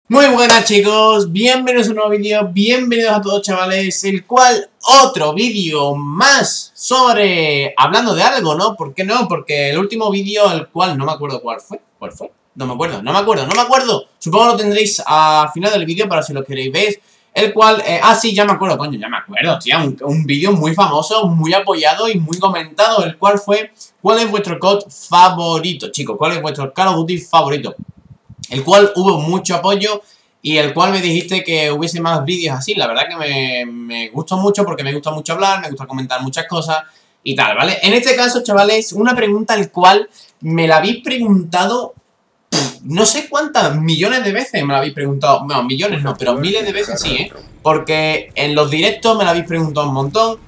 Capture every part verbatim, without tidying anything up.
Muy buenas chicos, bienvenidos a un nuevo vídeo, bienvenidos a todos chavales, el cual otro vídeo más sobre hablando de algo, ¿no? ¿Por qué no? Porque el último vídeo, el cual no me acuerdo cuál fue, ¿cuál fue? No me acuerdo, no me acuerdo, no me acuerdo, supongo que lo tendréis al final del vídeo para si lo queréis ver, el cual, eh, ah sí, ya me acuerdo, coño, ya me acuerdo, tío, un, un vídeo muy famoso, muy apoyado y muy comentado, el cual fue, ¿cuál es vuestro C O D favorito, chicos? ¿Cuál es vuestro Call of Duty favorito? El cual hubo mucho apoyo y el cual me dijiste que hubiese más vídeos así. La verdad que me, me gustó mucho porque me gusta mucho hablar, me gusta comentar muchas cosas y tal, ¿vale? En este caso, chavales, una pregunta al cual me la habéis preguntado pff, no sé cuántas millones de veces me la habéis preguntado. No, millones no, pero miles de veces sí, ¿eh? Porque en los directos me la habéis preguntado un montón,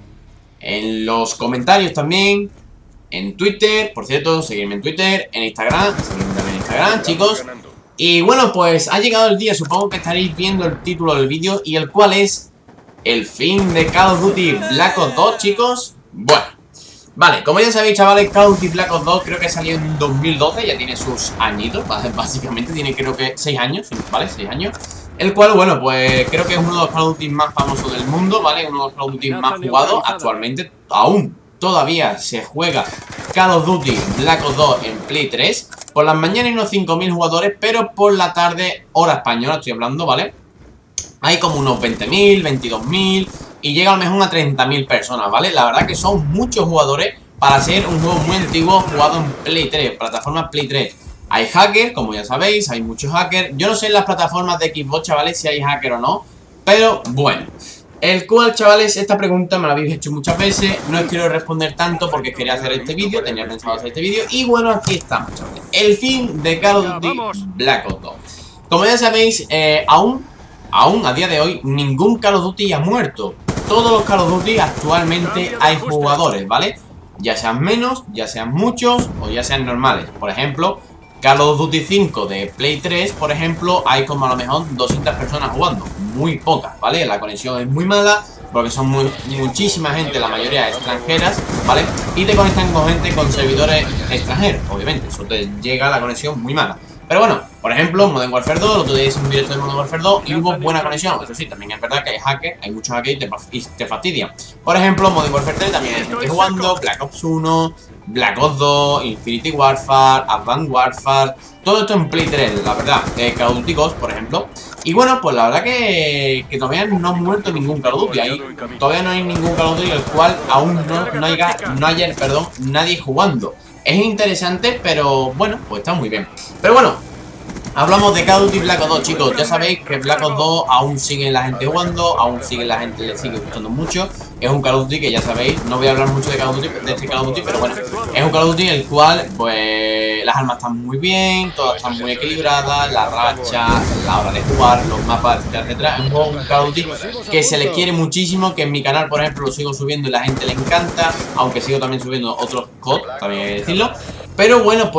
en los comentarios también, en Twitter, por cierto, seguidme en Twitter, en Instagram, seguidme también en Instagram, chicos. Y bueno, pues ha llegado el día, supongo que estaréis viendo el título del vídeo, y el cual es el fin de Call of Duty Black Ops dos, chicos. Bueno, vale, como ya sabéis, chavales, Call of Duty Black Ops dos creo que salió en dos mil doce, ya tiene sus añitos, básicamente tiene creo que seis años, ¿vale? seis años. El cual, bueno, pues creo que es uno de los Call of Duty más famosos del mundo, ¿vale? Uno de los Call of Duty más jugados actualmente, aún todavía se juega Call of Duty Black Ops dos en Play tres. Por las mañanas hay unos cinco mil jugadores, pero por la tarde, hora española estoy hablando, ¿vale? Hay como unos veinte mil, veintidós mil y llega a lo mejor a treinta mil personas, ¿vale? La verdad que son muchos jugadores para ser un juego muy antiguo jugado en Play tres, plataforma Play tres. Hay hackers, como ya sabéis, hay muchos hackers. Yo no sé en las plataformas de Xbox, chavales, si hay hacker o no, pero bueno. El cual, chavales, esta pregunta me la habéis hecho muchas veces. No os quiero responder tanto porque quería hacer este vídeo, tenía pensado hacer este vídeo. Y bueno, aquí estamos, chavales. El fin de Call of Duty Black Ops dos. Como ya sabéis, eh, aún, aún a día de hoy, ningún Call of Duty ha muerto. Todos los Call of Duty actualmente hay jugadores, ¿vale? Ya sean menos, ya sean muchos o ya sean normales. Por ejemplo, Call of Duty cinco de Play tres, por ejemplo, hay como a lo mejor doscientas personas jugando. Muy pocas, ¿vale? La conexión es muy mala porque son muy, muchísima gente, la mayoría extranjeras, ¿vale? Y te conectan con gente con servidores extranjeros, obviamente. Eso te llega a la conexión muy mala. Pero bueno, por ejemplo, Modern Warfare dos, el otro día hice un directo de Modern Warfare dos y hubo buena conexión. Eso sí, también es verdad que hay hackers, hay muchos hackers y te, y te fastidian. Por ejemplo, Modern Warfare tres también hay gente jugando, Black Ops uno, Black Ops dos, Infinity Warfare, Advanced Warfare, todo esto en Play tres, la verdad. eh, Call of Duty Ghost, por ejemplo. Y bueno, pues la verdad que, que todavía no ha muerto ningún Call of Duty. Ahí todavía no hay ningún Call of Duty el cual aún no, no haya, no haya perdón, nadie jugando. Es interesante, pero bueno, pues está muy bien. Pero bueno, hablamos de Call of Duty Black Ops dos, chicos. Ya sabéis que Black Ops dos aún sigue la gente jugando, aún sigue la gente, le sigue gustando mucho. Es un Call of Duty que ya sabéis, no voy a hablar mucho de, Call of Duty, de este Call of Duty, pero bueno, es un Call of Duty en el cual, pues, las armas están muy bien, todas están muy equilibradas, la racha, la hora de jugar, los mapas, etcétera, etcétera. Es un juego, un Call of Duty que se le quiere muchísimo, que en mi canal, por ejemplo, lo sigo subiendo y la gente le encanta, aunque sigo también subiendo otros C O D, también hay que decirlo. Pero bueno,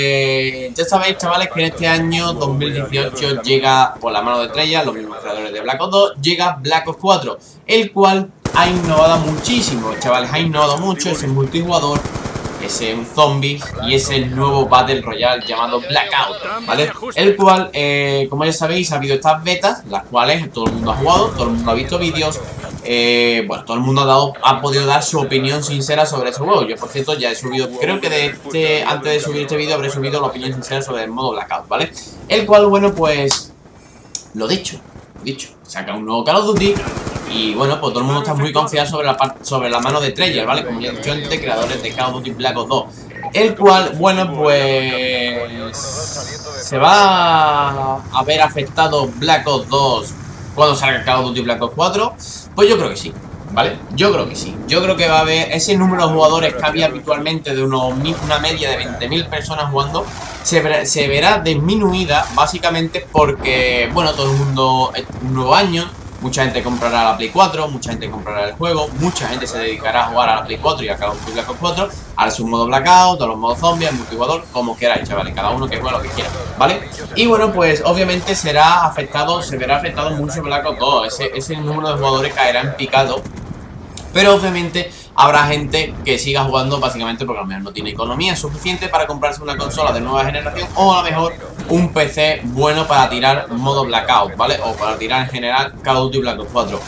pues ya sabéis, chavales, que en este año dos mil dieciocho llega, por la mano de Treyarch, los mismos creadores de Black Ops dos, llega Black Ops cuatro, el cual ha innovado muchísimo, chavales, ha innovado mucho ese multijugador, ese un zombies y ese nuevo Battle Royale llamado Blackout, ¿vale? El cual, eh, como ya sabéis, ha habido estas betas, las cuales todo el mundo ha jugado, todo el mundo ha visto vídeos. Eh, bueno, todo el mundo ha, dado, ha podido dar su opinión sincera sobre ese juego. Yo, por cierto, ya he subido, creo que de este, antes de subir este vídeo habré subido la opinión sincera sobre el modo Blackout, ¿vale? El cual, bueno, pues, lo dicho, dicho, saca un nuevo Call of Duty y, bueno, pues todo el mundo está muy confiado sobre la, sobre la mano de Treyarch, ¿vale? Como ya he dicho antes, creadores de Call of Duty Black Ops dos. El cual, bueno, pues, se va a ver afectado Black Ops dos cuando salga Call of Duty Black Ops cuatro. Pues yo creo que sí, ¿vale? Yo creo que sí. Yo creo que va a haber ese número de jugadores que había habitualmente de unos, una media de veinte mil personas jugando, se verá, se verá disminuida básicamente porque, bueno, todo el mundo, un nuevo año, mucha gente comprará la Play cuatro, mucha gente comprará el juego, mucha gente se dedicará a jugar a la Play cuatro y a Call of Duty Black Ops cuatro, al su modo Blackout, a los modos zombies, al multijugador, como queráis, chavales, cada uno que juegue lo que quiera, ¿vale? Y bueno, pues obviamente será afectado, se verá afectado mucho Black Ops dos, ese, ese número de jugadores caerá en picado, pero obviamente habrá gente que siga jugando básicamente porque a lo mejor no tiene economía suficiente para comprarse una consola de nueva generación, o a lo mejor un P C bueno para tirar modo Blackout, ¿vale? O para tirar en general Call of Duty Black Ops cuatro.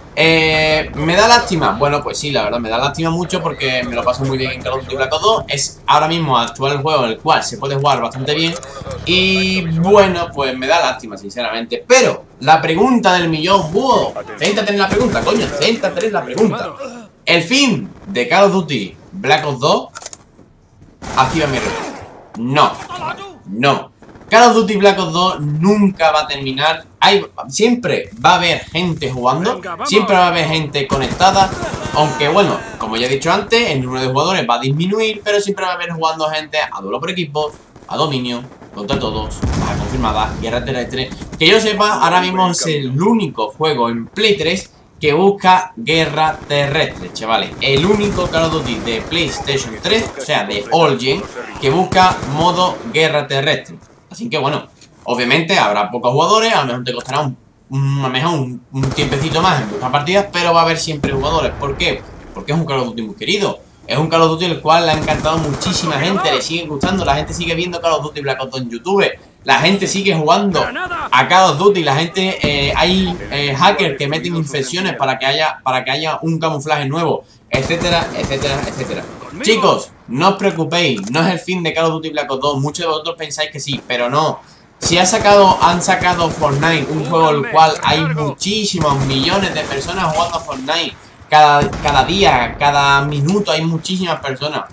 Eh, ¿Me da lástima? Bueno, pues sí, la verdad, me da lástima mucho porque me lo paso muy bien en Call of Duty Black Ops dos. Es ahora mismo actual juego en el cual se puede jugar bastante bien. Y bueno, pues me da lástima, sinceramente. Pero la pregunta del millón, ¡wow! Céntrate en la pregunta, coño, céntrate en la pregunta. ¿El fin de Call of Duty Black Ops dos activa mi reloj? No, no. Call of Duty Black Ops dos nunca va a terminar. Hay, siempre va a haber gente jugando, siempre va a haber gente conectada. Aunque bueno, como ya he dicho antes, el número de jugadores va a disminuir, pero siempre va a haber jugando gente a duelo por equipos, a dominio, contra todos, a confirmada, guerra terrestre. Que yo sepa, ahora mismo es el único juego en Play tres que busca guerra terrestre, chavales. El único Call of Duty de PlayStation tres, o sea, de All Gen, que busca modo guerra terrestre. Así que bueno, obviamente habrá pocos jugadores, a lo mejor te costará un, un, a lo mejor un, un tiempecito más en buscar partidas, pero va a haber siempre jugadores. ¿Por qué? Porque es un Call of Duty muy querido. Es un Call of Duty el cual le ha encantado a muchísima gente, le sigue gustando, la gente sigue viendo Call of Duty Black Ops dos en YouTube, la gente sigue jugando a Call of Duty, la gente, eh, hay eh, hackers que meten infecciones para que haya, para que haya un camuflaje nuevo, etcétera, etcétera, etcétera. Chicos, no os preocupéis, no es el fin de Call of Duty Black Ops dos, muchos de vosotros pensáis que sí, pero no. Si ha sacado, han sacado Fortnite, un juego en el cual hay muchísimos millones de personas jugando a Fortnite. Cada, cada día, cada minuto hay muchísimas personas.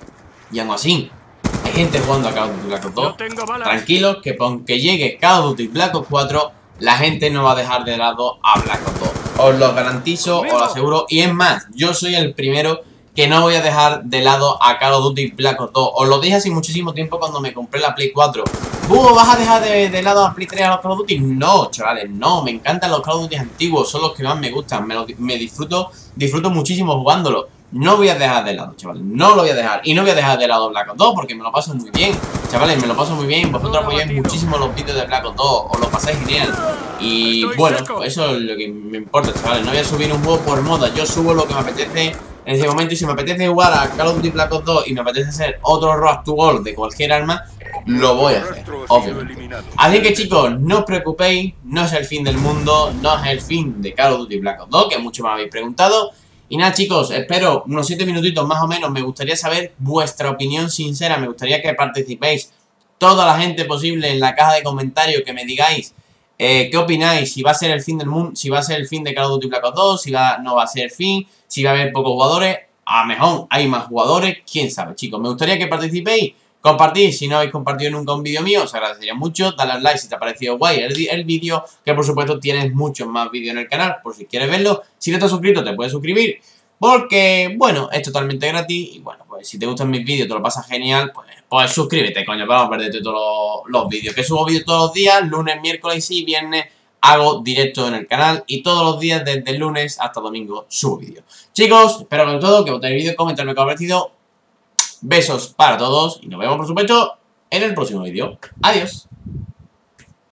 Y aún así, hay gente jugando a Call of Duty Black Ops dos. Tranquilos, que aunque llegue Call of Duty Black Ops cuatro, la gente no va a dejar de lado a Black Ops dos. Os lo garantizo, os lo aseguro. Y es más, yo soy el primero que no voy a dejar de lado a Call of Duty Black Ops dos. Os lo dije hace muchísimo tiempo cuando me compré la Play cuatro. ¿Búho, vas a dejar de, de lado a Play tres a los Call of Duty? No, chavales, no. Me encantan los Call of Duty antiguos, son los que más me gustan. Me, lo, me disfruto, disfruto muchísimo jugándolo. No voy a dejar de lado, chavales, no lo voy a dejar. Y no voy a dejar de lado Black Ops dos porque me lo paso muy bien. Chavales, me lo paso muy bien. Vosotros apoyáis muchísimo los vídeos de Black Ops dos, os lo pasáis genial. Y bueno, pues eso es lo que me importa, chavales. No voy a subir un juego por moda, yo subo lo que me apetece en ese momento. Y si me apetece jugar a Call of Duty Black Ops dos y me apetece hacer otro Road to Gold de cualquier arma, lo voy a hacer, obviamente. Así que chicos, no os preocupéis, no es el fin del mundo, no es el fin de Call of Duty Black Ops dos, que mucho me habéis preguntado. Y nada chicos, espero unos siete minutitos más o menos. Me gustaría saber vuestra opinión sincera, me gustaría que participéis toda la gente posible en la caja de comentarios, que me digáis eh, qué opináis, si va a ser el fin del mundo, si va a ser el fin de Call of Duty Black Ops dos, si va, no va a ser el fin, si va a haber pocos jugadores, a lo mejor hay más jugadores, quién sabe chicos. Me gustaría que participéis. Compartid, si no habéis compartido nunca un vídeo mío, os agradecería mucho. Dale al like si te ha parecido guay el, el vídeo, que por supuesto tienes muchos más vídeos en el canal, por si quieres verlo. Si no estás suscrito, te puedes suscribir, porque, bueno, es totalmente gratis. Y bueno, pues si te gustan mis vídeos, te lo pasas genial, pues, pues suscríbete, coño, para no perderte todos los, los vídeos. Que subo vídeos todos los días, lunes, miércoles y viernes hago directo en el canal. Y todos los días, desde el lunes hasta domingo, subo vídeos. Chicos, espero que todo, que votéis el vídeo, comentadme qué os ha parecido. Besos para todos y nos vemos por supuesto en el próximo vídeo. Adiós.